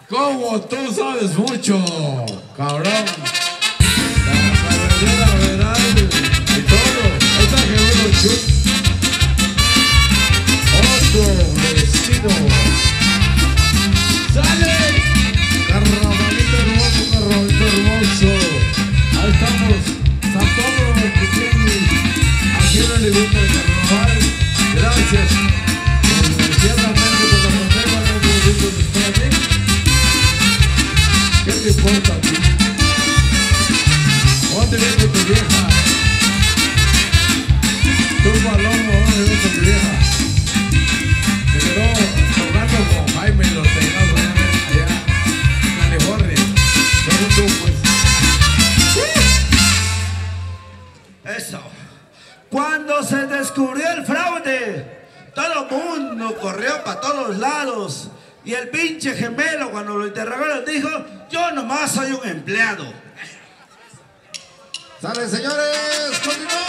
Como tú sabes mucho, cabrón. La carretera veral y todo. Ahí está Gerudo Chup. Otro vecino. ¡Sale! Carnavalito hermoso. Ahí estamos. San Pablo, aquí en el evento de carnaval. Gracias. ¿Qué te importa a ti? ¿Dónde viene tu vieja? Tu palomo, ¿dónde viene tu vieja? Se quedó tocando con Jaime y los Tejazos allá en California. Solo tú, pues. Eso. Cuando se descubrió el fraude, todo el mundo corrió para todos lados. Y el pinche gemelo, cuando lo interrogaron, dijo: yo nomás soy un empleado. ¡Sale, señores! ¡Continuamos!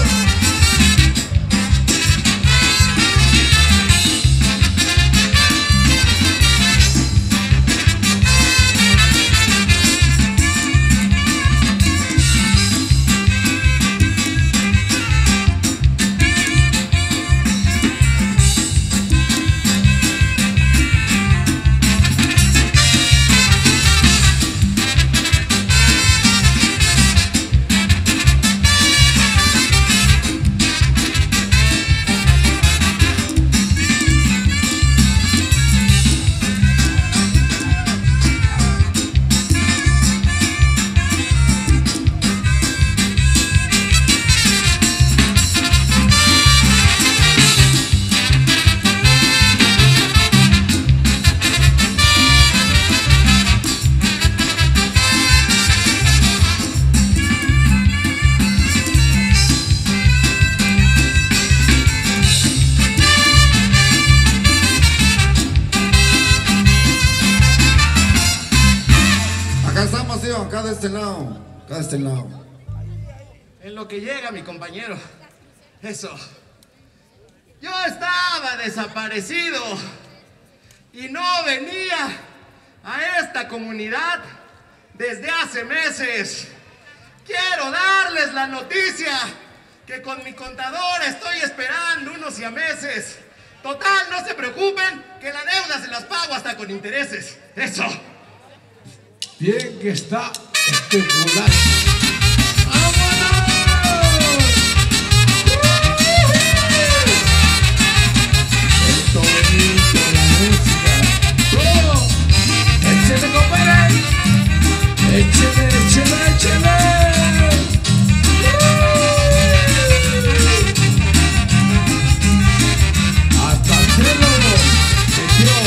Acá de este lado. En lo que llega mi compañero. Eso. Yo estaba desaparecido y no venía a esta comunidad desde hace meses. Quiero darles la noticia que con mi contador estoy esperando unos siameses. Total, no se preocupen, que la deuda se las pago hasta con intereses. Eso. Bien que está especulando. ¡Vámonos! Esto bonito, la música. ¡Todo! ¡Échale, compadre! ¡Échale! Hasta el cielo se dio.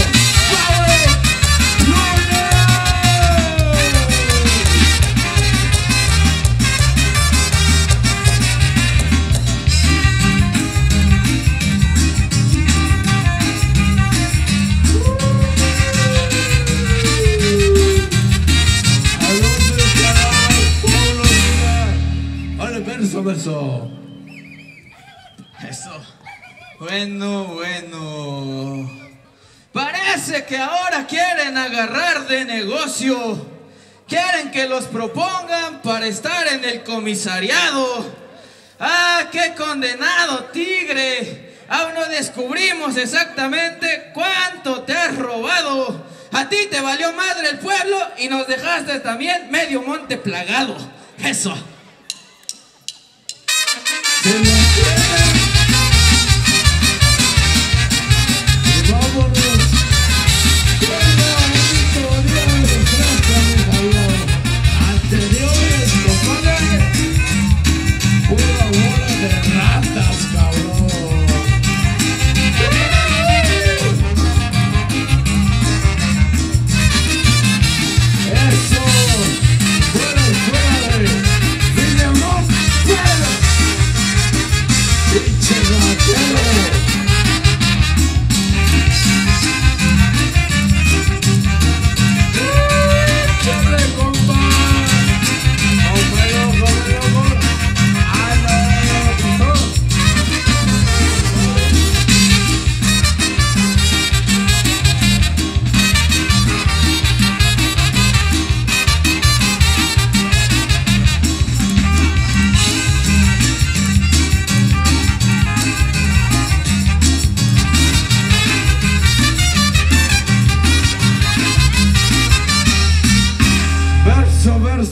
Verso. Eso. Bueno. Parece que ahora quieren agarrar de negocio. Quieren que los propongan para estar en el comisariado. ¡Ah, qué condenado tigre! Aún no descubrimos exactamente cuánto te has robado. A ti te valió madre el pueblo y nos dejaste también medio monte plagado. Eso. Se lo quieren. Y vámonos con la historia de nuestra cabrón. Anteriores, compadre, pura bola de ratas, cabrón. Eso, fuera de William Rock, fuera.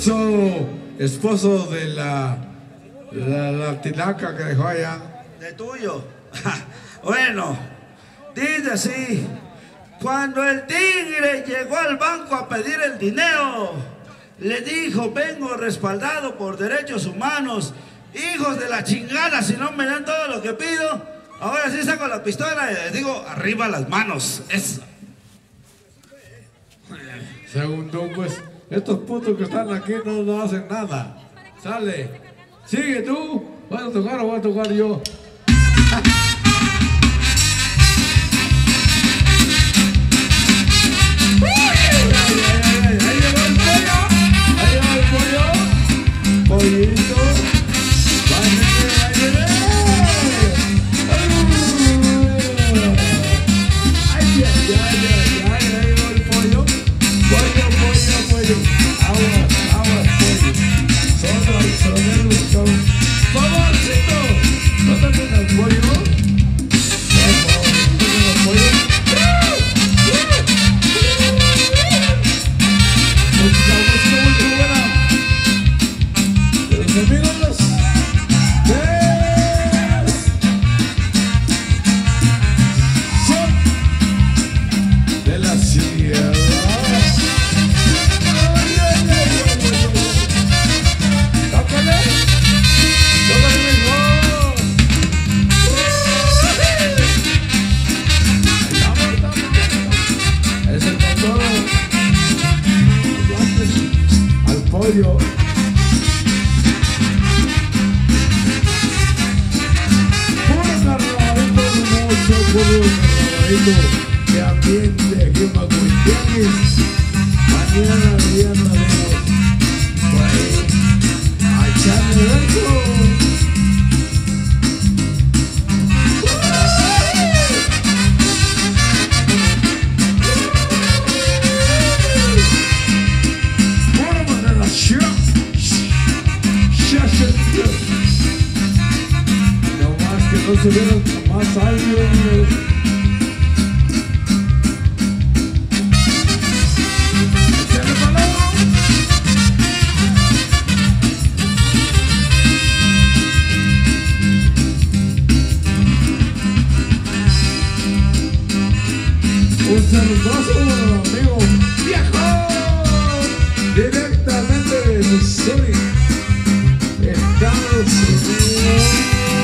famoso esposo de la tinaca que dejó allá. De tuyo. Bueno, dice así. Cuando el tigre llegó al banco a pedir el dinero, le dijo: vengo respaldado por derechos humanos. Hijos de la chingada, si no me dan todo lo que pido, ahora sí saco la pistola y les digo: arriba las manos. Eso. Segundo, pues, estos putos que están aquí no hacen nada. Sale. Sigue tú. ¿Vas a tocar o voy a tocar yo? Ahí llegó el pollo. Ahí llegó el pollo. Pollito. Báñate. Ahí llegó el pollo. Pollo. Aguas, pollo. Solo al sonero. Favorcito. ¿No te pones pollo? Amigos, son de la sierra. Tócale mismo. Es el motor. Al pollo. De ambiente aquí en Macuitianis. Mañana día estaremos por ahí a echarle verso. Pura manera, no más que no se vieron más años. Un saludazo, amigo viejo, directamente de Missouri, Estados Unidos.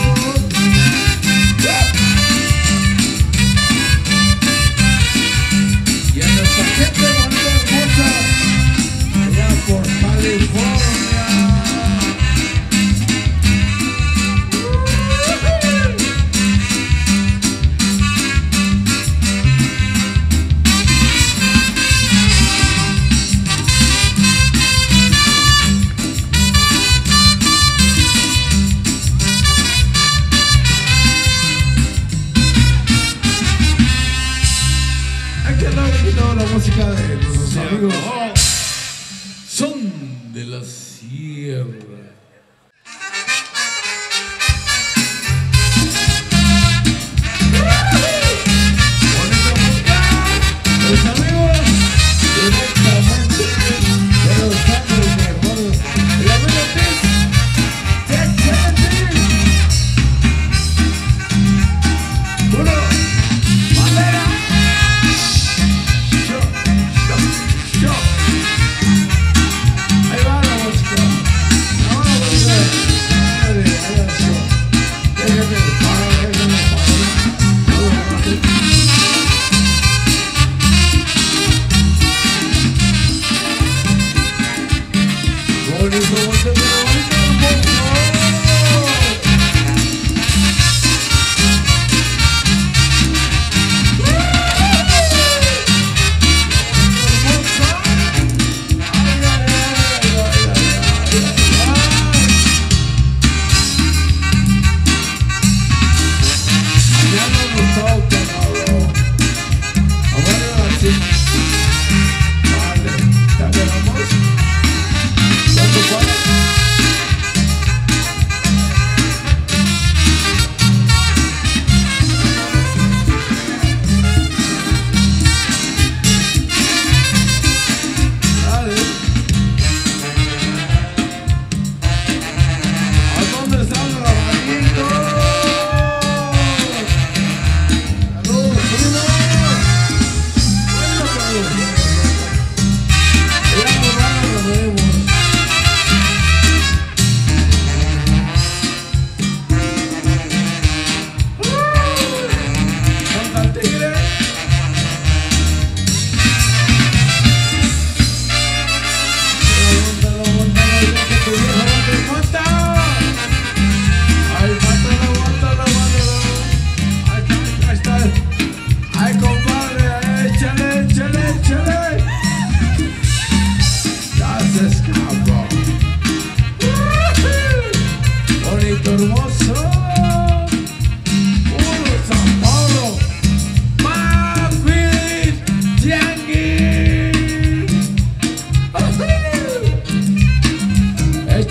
Y a nuestra gente bonita, hermosa, allá por California. La música de nuestros amigos son de la sierra. Bonita música, los amigos directamente de los años mejores. El amigo uno, bandera. Ahí va la música.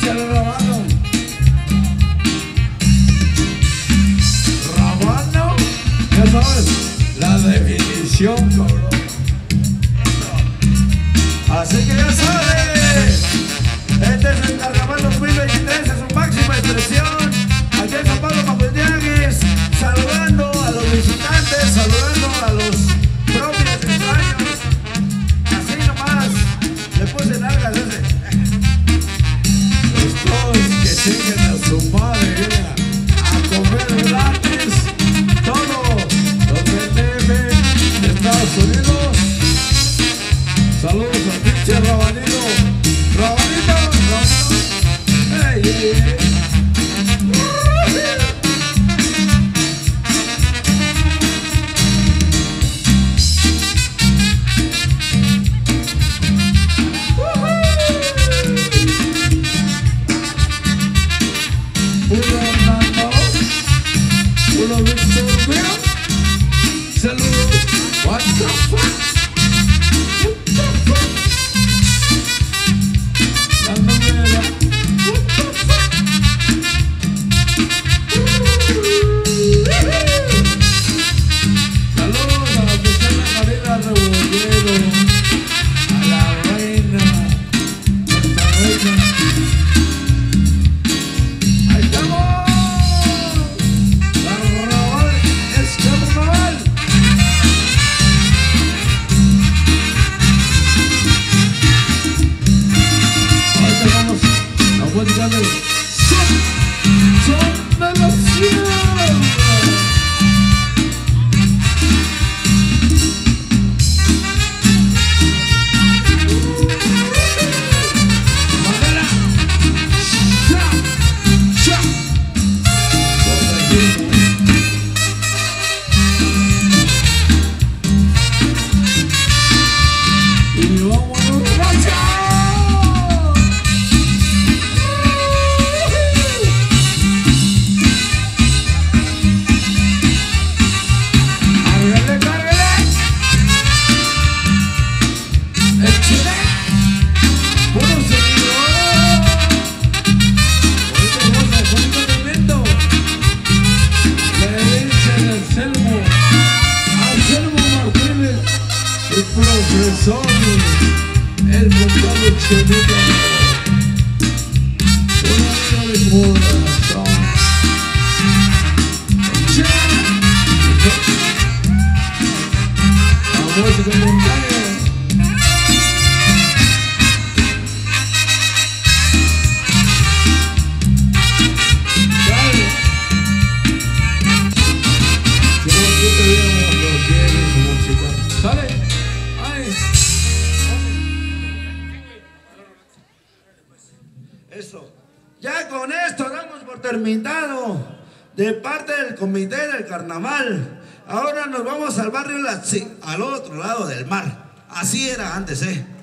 Échale Rabano. Rabano, ya sabes, la definición, cabrón. Así que ya sabes, este es el Carnaval 2023 en su máxima expresión. Aquí en San Pablo Macuetiagues, saludando a los visitantes, saludando a los propios extraños. Así nomás, le puse nalgas ese. Estos que tengan a su madre a comer gratis, todos los DF de Estados Unidos. Saludos al pinche Rabanito. Rabanito, Rabanito. Ey, ey, ey. Uno Hernando, uno Víctor Veo. Saludos. What the fuck? What the fuck? La novela. What the fuck? Saludos a la piscina Marina Rebollero, a la reina, nuestra reina. ¡Ahí estamos! ¡Carnaval es carnaval! Ahorita vamos a platicar del son de la sierra. Madera. ¡Cha! ¡Cha! Y vámonos, racha. Cárgale, cárgale. Échale. Puro seguidor. Ahorita vamos a poner un elemento. Le dicen al Selmo Martínez, el profesor, el montado chelito. Una vida de corazón. Vamos con el montaño. Dale. Si no, yo te veíamos los quieres su música. ¿Sale? ¡Ay! Eso. Ya con esto damos por terminado de parte del comité del carnaval. Ahora nos vamos al barrio al otro lado del mar. Así era antes,